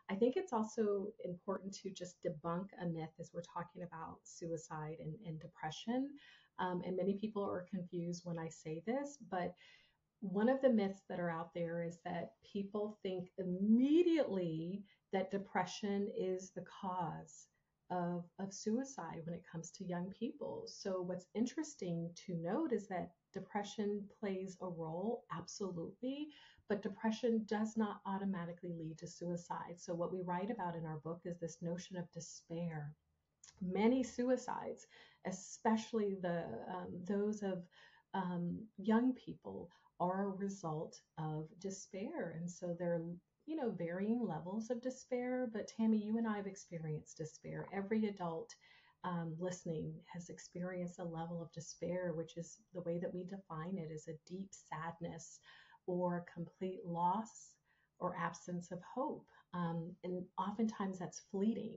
I think it's also important to just debunk a myth as we're talking about suicide and depression. And many people are confused when I say this, but one of the myths that are out there is that people think immediately that depression is the cause of suicide when it comes to young people. So, what's interesting to note is that depression plays a role, absolutely, but depression does not automatically lead to suicide. So, what we write about in our book is this notion of despair. Many suicides, especially those of young people, are a result of despair. And so there are, varying levels of despair. But Tammy, you and I have experienced despair. Every adult listening has experienced a level of despair, which is the way that we define it as a deep sadness or complete loss or absence of hope. And oftentimes that's fleeting.